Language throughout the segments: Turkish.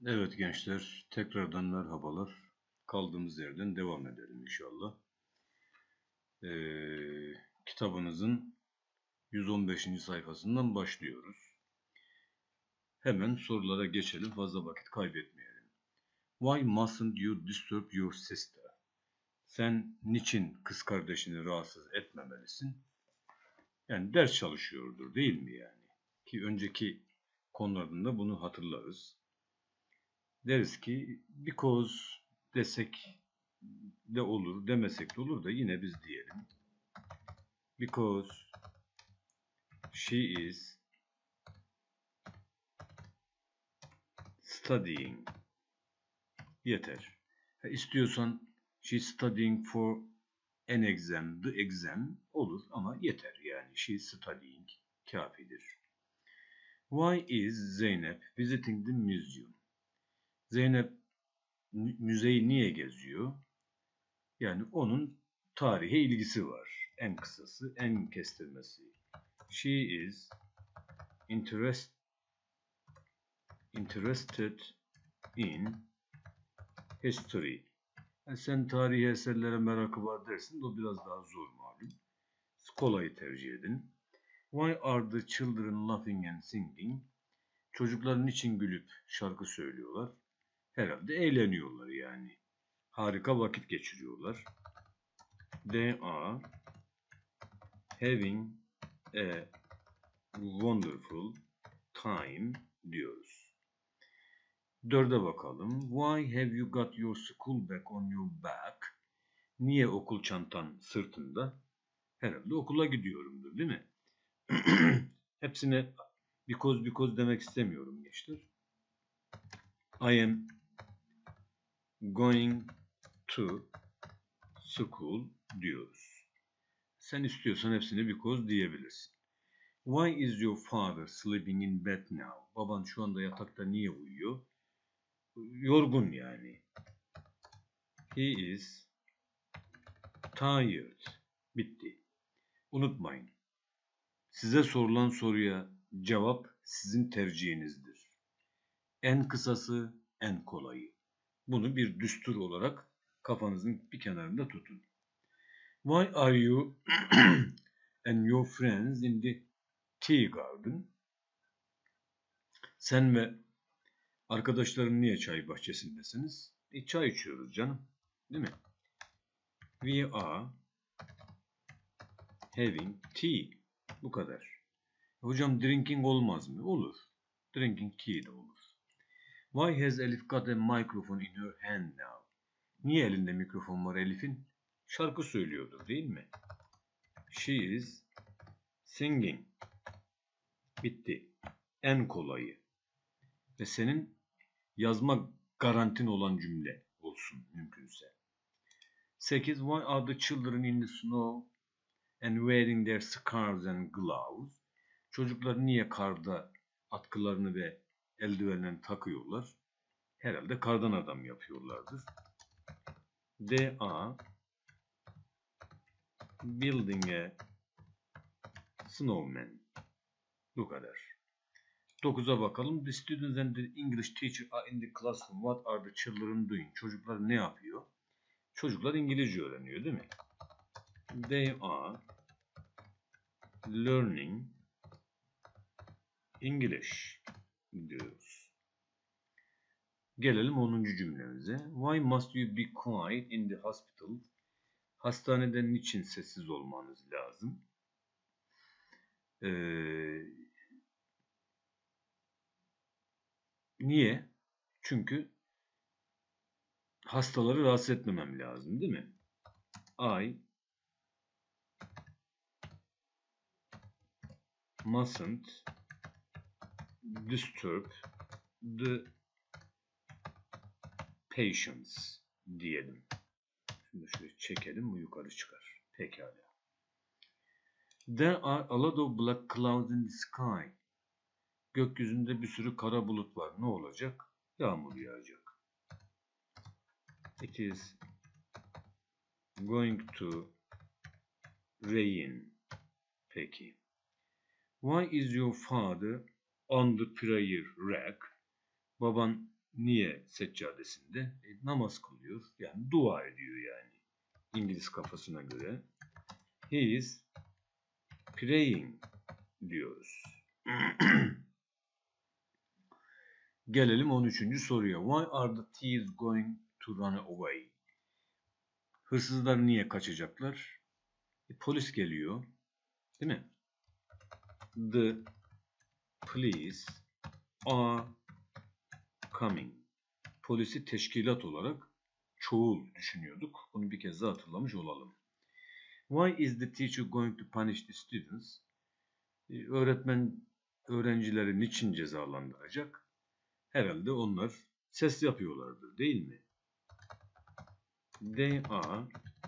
Evet gençler, tekrardan merhabalar. Kaldığımız yerden devam edelim inşallah. Kitabınızın 115. sayfasından başlıyoruz. Hemen sorulara geçelim, fazla vakit kaybetmeyelim. Why mustn't you disturb your sister? Sen niçin kız kardeşini rahatsız etmemelisin? Yani ders çalışıyordur değil mi yani? Ki önceki konularında bunu hatırlarız. Deriz ki because desek de olur, demesek de olur da yine biz diyelim. Because she is studying. Yeter. İstiyorsan she's studying for an exam, the exam olur ama yeter yani. She's studying kafidir. Why is Zeynep visiting the museum? Zeynep müzeyi niye geziyor? Yani onun tarihe ilgisi var. En kısası, en kestirmesi. She is interested in history. Yani sen tarihi eserlere merakı var dersin de o biraz daha zor malum. Kolayı tercih edin. Why are the children laughing and singing? Çocuklar niçin gülüp şarkı söylüyorlar? Herhalde eğleniyorlar yani. Harika vakit geçiriyorlar. They are having a wonderful time diyoruz. 4'e bakalım. Why have you got your school bag on your back? Niye okul çantan sırtında? Herhalde okula gidiyorumdur değil mi? Hepsine because demek istemiyorum gençler. I am going to school diyoruz. Sen istiyorsan hepsine because diyebilirsin. Why is your father sleeping in bed now? Baban şu anda yatakta niye uyuyor? Yorgun yani. He is tired. Bitti. Unutmayın. Size sorulan soruya cevap sizin tercihinizdir. En kısası, en kolayı. Bunu bir düstur olarak kafanızın bir kenarında tutun. Why are you and your friends in the tea garden? Sen ve arkadaşların niye çay bahçesindesiniz? Çay içiyoruz canım. Değil mi? We are having tea. Bu kadar. Hocam drinking olmaz mı? Olur. Drinking tea de olur. Why has Elif got a microphone in her hand now? Niye elinde mikrofon var Elif'in? Şarkı söylüyordur değil mi? She is singing. Bitti. En kolayı. Ve senin yazma garantin olan cümle olsun mümkünse. 8. Why are the children in the snow and wearing their scarves and gloves? Çocuklar niye karda atkılarını ve eldivenlerini takıyorlar? Herhalde kardan adam yapıyorlardır. They are building a snowman. Bu kadar. 9'a bakalım. The students and the English teacher are in the classroom. What are the children doing? Çocuklar ne yapıyor? Çocuklar İngilizce öğreniyor değil mi? They are learning English diyoruz. Gelelim 10. cümlemize. Why must you be quiet in the hospital? Hastanede niçin sessiz olmanız lazım? Niye? Çünkü hastaları rahatsız etmemem lazım değil mi? I mustn't disturb the patients diyelim. Şimdi şöyle çekelim bu yukarı çıkar. Pekala. There are a lot of black clouds in the sky. Gökyüzünde bir sürü kara bulut var. Ne olacak? Yağmur yağacak. It is going to rain. Peki. Why is your father on the prayer rack? Baban Niye seccadesinde? Namaz kılıyor. Yani dua ediyor yani. İngiliz kafasına göre. He is praying diyoruz. Gelelim 13. soruya. Why are the thieves going to run away? Hırsızlar niye kaçacaklar? Polis geliyor. Değil mi? The police are coming. Polisi teşkilat olarak çoğul düşünüyorduk. Bunu bir kez daha hatırlamış olalım. Why is the teacher going to punish the students? Öğretmen öğrencileri niçin cezalandıracak? Herhalde onlar ses yapıyorlardır, değil mi? They are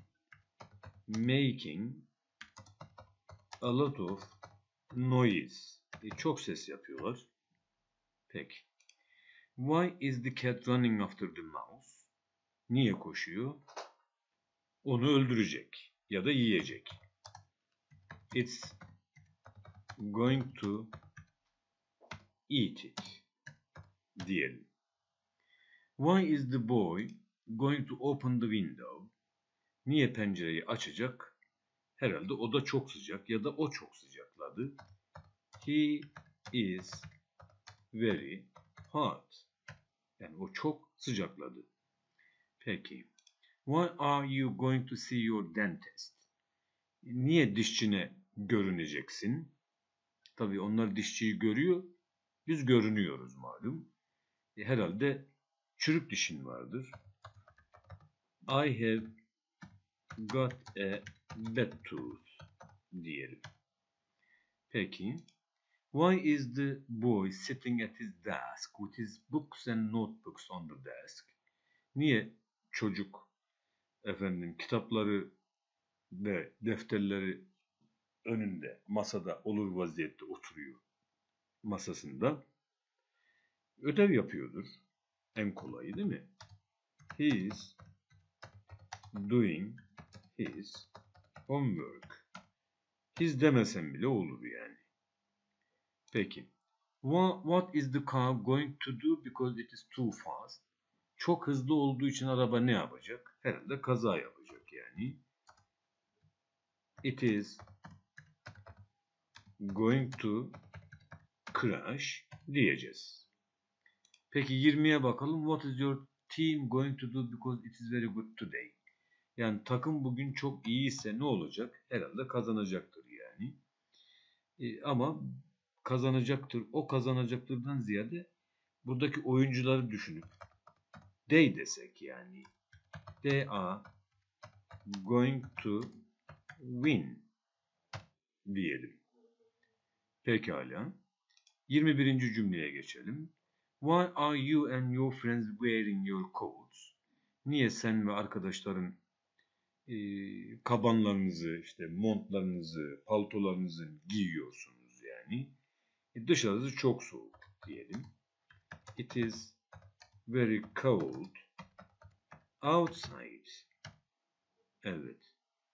making a lot of noise. Çok ses yapıyorlar. Peki. Why is the cat running after the mouse? Niye koşuyor? Onu öldürecek ya da yiyecek. It's going to eat it diyelim. Why is the boy going to open the window? Niye pencereyi açacak? Herhalde o da çok sıcak ya da o çok sıcakladı. He is very hot. Yani o çok sıcakladı. Peki. Why are you going to see your dentist? Niye dişçine görüneceksin? Tabii onlar dişçiyi görüyor. Biz görünüyoruz malum. Herhalde çürük dişin vardır. I have got a bad tooth diyelim. Peki. Why is the boy sitting at his desk with his books and notebooks on the desk? Niye çocuk kitapları ve defterleri önünde, masada olur vaziyette oturuyor masasında? Ödev yapıyordur. En kolayı değil mi? He is doing his homework. His demesem bile olur yani. Peki. What is the car going to do because it is too fast? Çok hızlı olduğu için araba ne yapacak? Herhalde kaza yapacak yani. It is going to crash diyeceğiz. Peki 20'ye bakalım. What is your team going to do because it is very good today? Yani takım bugün çok iyiyse ne olacak? Herhalde kazanacaktır yani. Ama kazanacaktır. O kazanacaktırdan ziyade buradaki oyuncuları düşünüp they desek yani. They are going to win diyelim. Pekala. 21. cümleye geçelim. Why are you and your friends wearing your coats? Niye sen ve arkadaşların kabanlarınızı, işte montlarınızı, paltolarınızı giyiyorsunuz yani? Dışarısı çok soğuk diyelim. It is very cold outside. Evet.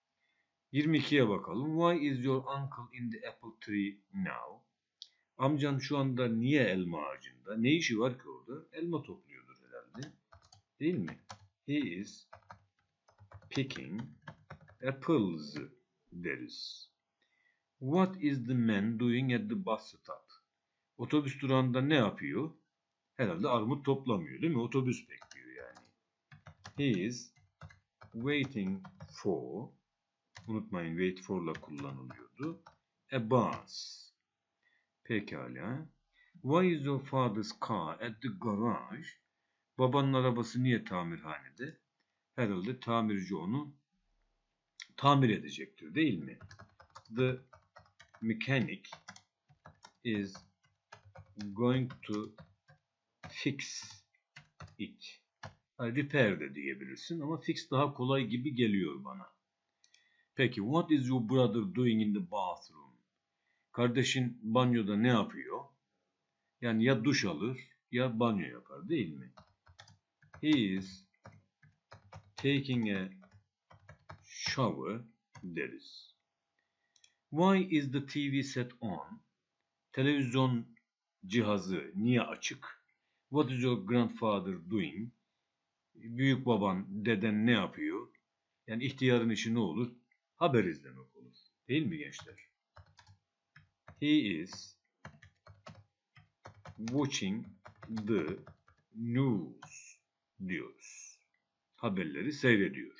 22'ye bakalım. Why is your uncle in the apple tree now? Amcan şu anda niye elma ağacında? Ne işi var ki orada? Elma topluyordur herhalde. Değil mi? He is picking apples deriz. What is the man doing at the bus stop? Otobüs durağında ne yapıyor? Herhalde armut toplamıyor değil mi? Otobüs bekliyor yani. He is waiting for, unutmayın wait for'la kullanılıyordu, a bus. Pekala. Why is your father's car at the garage? Babanın arabası niye tamirhanede? Herhalde tamirci onu tamir edecektir değil mi? The mechanic is going to fix it. Repair de diyebilirsin ama fix daha kolay gibi geliyor bana. Peki, what is your brother doing in the bathroom? Kardeşin banyoda ne yapıyor? Yani ya duş alır ya banyo yapar değil mi? He is taking a shower deriz. Why is the TV set on? Televizyon cihazı niye açık? What is your grandfather doing? Büyük baban, deden ne yapıyor? Yani ihtiyarın işi ne olur? Haber izlemek olur. Değil mi gençler? He is watching the news diyoruz. Haberleri seyrediyor.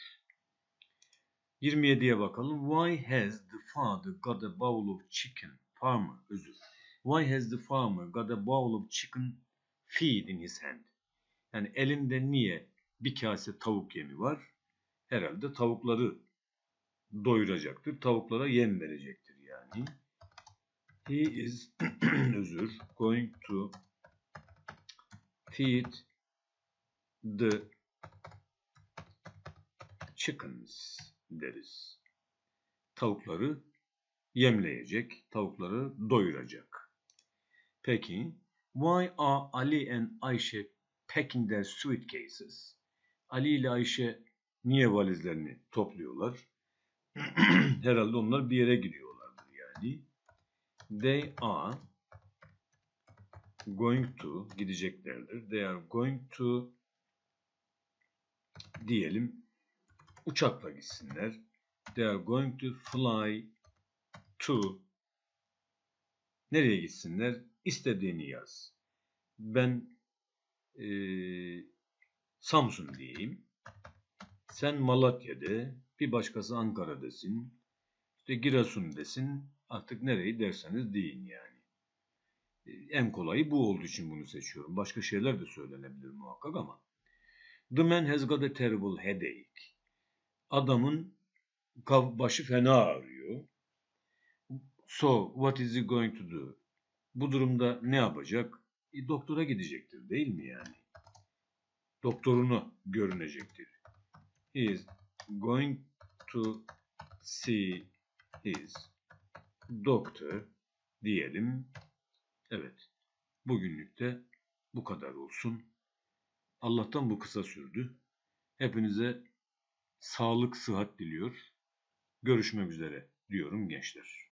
27'ye bakalım. Why has the father got a bowl of chicken? Farmer, özür. Why has the farmer got a bowl of chicken feed in his hand? Yani elinde niye bir kase tavuk yemi var? Herhalde tavukları doyuracaktır. Tavuklara yem verecektir yani. He is özür going to feed the chickens deriz. Tavukları yemleyecek, tavukları doyuracak. Peki, why are Ali and Ayşe packing their suitcases? Ali ile Ayşe niye valizlerini topluyorlar? Herhalde onlar bir yere gidiyorlardır yani. They are going to, gideceklerdir. They are going to diyelim uçakla gitsinler. They are going to fly to, nereye gitsinler? İstediğini yaz. Ben Samsun diyeyim. Sen Malatya de, bir başkası Ankara desin. İşte Giresun desin. Artık nereyi derseniz deyin yani. En kolayı bu olduğu için bunu seçiyorum. Başka şeyler de söylenebilir muhakkak ama. The man has got a terrible headache. Adamın başı fena ağrıyor. So, what is he going to do? Bu durumda ne yapacak? Doktora gidecektir değil mi yani? Doktorunu görünecektir. He is going to see his doctor diyelim. Evet. Bugünlük de bu kadar olsun. Allah'tan bu kısa sürdü. Hepinize sağlık, sıhhat diliyor. Görüşmek üzere diyorum gençler.